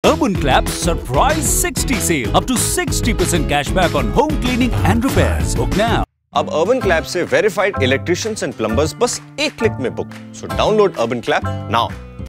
Urban Clap Surprise 60 Sale. Up to 60% cashback on home cleaning and repairs. Book now. अब Urban Clap से verified electricians and plumbers बस एक click में book. So download Urban Clap now.